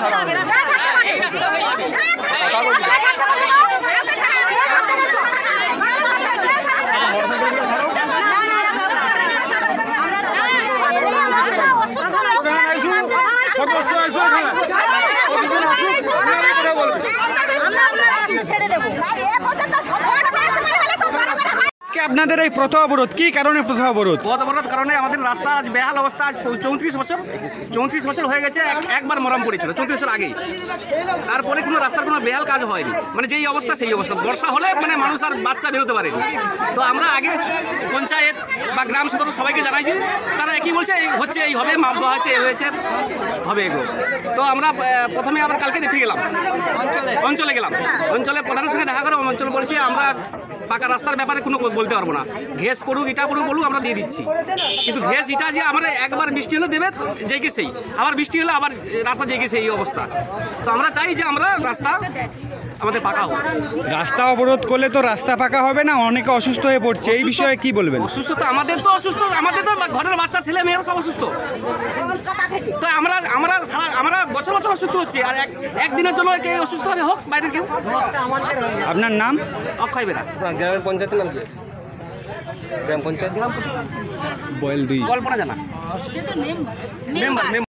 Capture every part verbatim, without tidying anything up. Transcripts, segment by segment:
আপনাদের এই পথ অবরোধ কি কারণে পথ অবরোধ? পথ অবরোধ কারণে আমাদের রাস্তা আজ বেহাল অবস্থা। আজ চৌত্রিশ বছর চৌত্রিশ বছর হয়ে গেছে, একবার মরম পড়েছিল চৌত্রিশ বছর আগেই। তারপরে কোনো রাস্তার কোনো বেহাল কাজ হয়নি, মানে যেই অবস্থা সেই অবস্থা। বর্ষা হলে মানে মানুষ আর বাচ্চা বেরোতে পারেনি। তো আমরা আগে পঞ্চায়েত বা গ্রাম সদস্য সবাইকে জানাইছি, তারা একই বলছে এই হচ্ছে, এই হবে, মাপ দেওয়া হয়েছে, এই হয়েছে, হবে এগুলো। তো আমরা প্রথমে আবার কালকে দেখে গেলাম, অঞ্চলে গেলাম, অঞ্চলে প্রধানের সঙ্গে দেখা করে অঞ্চল বলছি আমরা পাকা রাস্তার ব্যাপারে কোনো বলতে পারবো না, ঘেস পড়ুক ইটা পড়ুক বলুক আমরা দিয়ে দিচ্ছি। কিন্তু ঘেস ইটা যে আমরা একবার বৃষ্টি হলে দেবে যেই সেই, আবার বৃষ্টি হলে আবার রাস্তা যেই সেই অবস্থা। তো আমরা চাই যে আমরা রাস্তা আমাদের পাকা হোক। রাস্তা অবরোধ করলে তো রাস্তা পাকা হবে না, অনেকে অসুস্থ হয়ে পড়ছে, এই বিষয়ে কি বলবেন? অসুস্থ তো আমাদের তো অসুস্থ, আমাদের তো ঘরের বাচ্চা ছেলে মেয়েরা সব অসুস্থ। তো আমরা আমরা আমরা বছর বছর অসুস্থ হচ্ছে, আর একদিনের জন্য কে অসুস্থ হবে হোক বাইরের কেউ। আপনার নাম? অক্ষয় বেরা। গ্রামের পঞ্চায়েতের নাম কি? গ্রাম পঞ্চায়েত বয়েল দুই কল্পনা জানা মেম্বার মেম্বার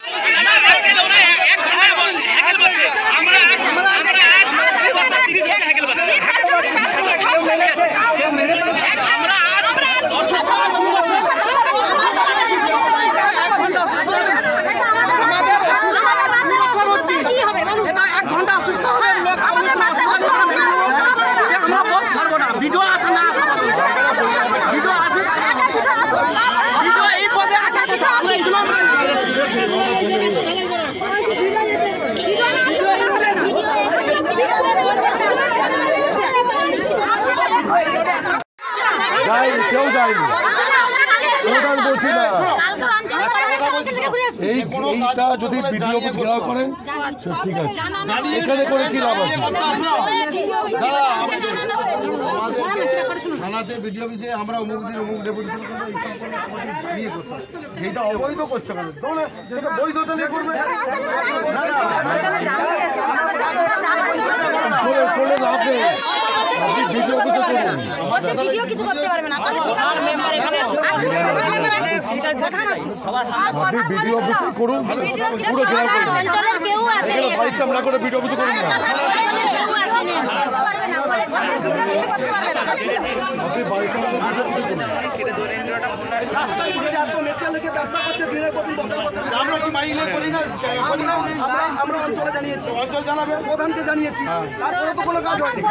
কেউ যায়নি, বলছি না। এইটা যদি ভিডিও ঘেরাও করেন ঠিক আছে, এখানে করে কি লাভ আছে? থানাতে ভিডিও অফিসে আমরা অমুক দিন অমুক ডেপুটেশন করবো, এইসব জানিয়ে করতে হবে। যেটা অবৈধ করছে কেন সেটা বৈধতা নিয়ে করবে, করলে লাভ নেই। আপনি ভিডিও অফিসে করুন, ভিডিও কিছু করতে পারবেন আপনি, ভিডিও অফিসে করুন, পুরো পরিশ্রম না করে ভিডিও অফিসে করুন না। আমরা কি মাইলে করি না, আমরা অঞ্চলে জানিয়েছি, অঞ্চল জানাবে, প্রধানকে জানিয়েছি, তারপরে তো কোনো কাজ হয়নি।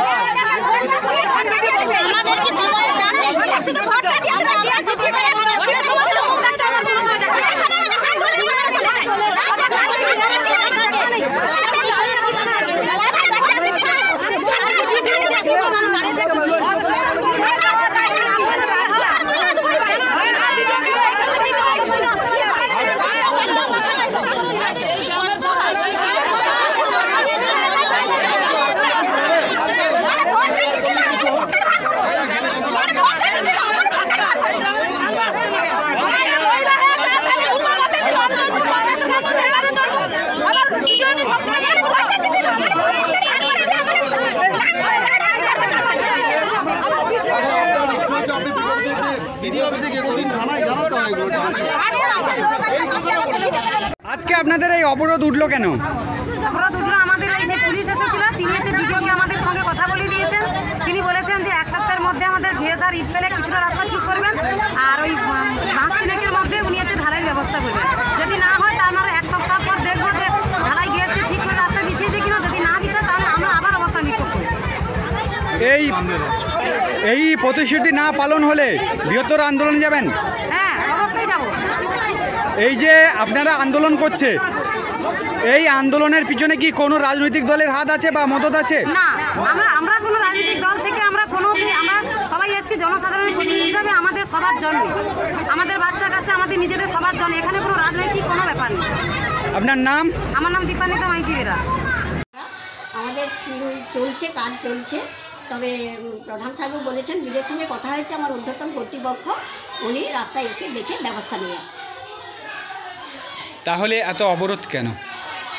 আজকে আপনাদের এই অবরোধ উঠলো কেন? অবরোধ উঠলো আমাদের এই যে পুলিশ এসেছিল, তিনি এসে ভিডিওকে আমাদের সঙ্গে কথা বলে দিয়েছেন। তিনি বলেছেন যে এক সপ্তাহের মধ্যে আমাদের ঘেস আর ইট ফেলে কিছুটা রাস্তা ঠিক করবেন, আর ওই পাঁচ তিনেকের মধ্যে উনি এতে ঢালাইয়ের ব্যবস্থা করবেন। যদি না হয় তার মানে এক সপ্তাহ পর দেখবো যে ঢালাই ঘেস ঠিক করে রাস্তা বিছিয়েছে কিনা। যদি না বিছায় তাহলে আমরা আবার অবস্থা বিক্ষোভ করব। এই এই প্রতিশ্রুতি না পালন হলে বৃহত্তর আন্দোলনে যাবেন? হ্যাঁ, অবশ্যই যাব। এই যে আপনারা আন্দোলন করছে, এই আন্দোলনের পিছনে কি কোনো রাজনৈতিক দলের হাত আছে বা মদত আছে? না, আমরা আমরা কোনো রাজনৈতিক দল থেকে আমরা কোনো, আমরা সবাই এসেছি জনসাধারণের প্রতিনিধি হিসাবে, আমাদের সবার জন্য, আমাদের বাচ্চা কাছে, আমাদের নিজেদের সবার জন্য। এখানে কোনো রাজনৈতিক কোনো ব্যাপার নেই। আপনার নাম? আমার নাম দীপান্বিতা মাইতি বেরা। আমাদের চলছে, কাজ চলছে, তবে প্রধান সাহেব বলেছেন, বিডিওর সঙ্গে কথা হয়েছে, আমার ঊর্ধ্বতন কর্তৃপক্ষ, উনি রাস্তায় এসে দেখে ব্যবস্থা নেওয়া। তাহলে এত অবরোধ কেন?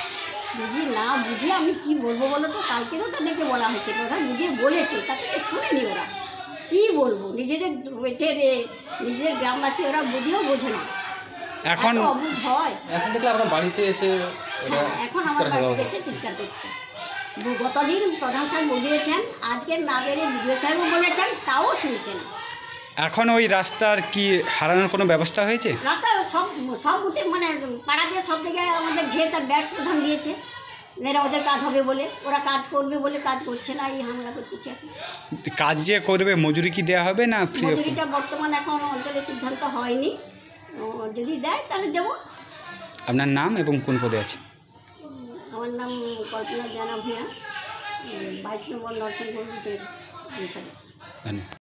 যদি না বুঝে আমি কি বলবো বলো তো, কালকেরও তাদেরকে বলা হয়েছে, প্রধান বুঝিয়ে বলেছে, তাদেরকে শুনেনি ওরা। কি বলবো, নিজেদের বেটের নিজেদের গ্রামবাসী ওরা বুঝেও বোঝে না, এখন এত অবুঝ হয়। এখন দেখলে আপনার বাড়িতে এসে হ্যাঁ, এখন আমার বাড়িতে এসে চিৎকার করছে। গতদিন প্রধান সাহেব বুঝিয়েছেন, আজকের না বেড়ে বিডিও সাহেবও বলেছেন, তাও শুনছেন। এখন ওই রাস্তার কি হারানোর কোনো ব্যবস্থা হয়েছে? রাস্তা সব সব বুথে মানে পাড়াতে সব জায়গায় আমাদের ঘেস আর ব্যাট প্রধান দিয়েছে, এরা ওদের কাজ হবে বলে, ওরা কাজ করবে বলে কাজ করছে না, এই হামলা করতেছে। কাজ যে করবে মজুরি কি দেওয়া হবে না ফ্রি? মজুরিটা বর্তমান এখন অঞ্চলের সিদ্ধান্ত হয়নি, ও যদি দেয় তাহলে দেবো। আপনার নাম এবং কোন পদে আছে? আমার নাম কল্পনা জানা ভূঁইয়া, বাইশ নম্বর নরসিংপুর বুথের সদস্য। ধন্যবাদ।